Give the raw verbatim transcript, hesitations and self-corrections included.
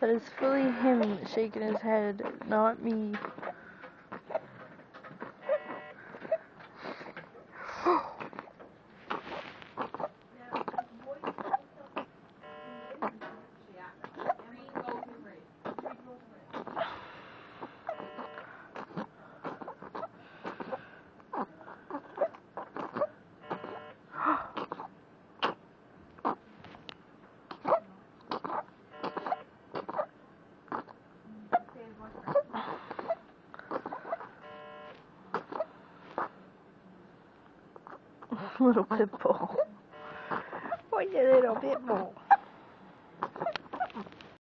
But it's fully him shaking his head, not me. Little pit bull. Oh, you little pit bull.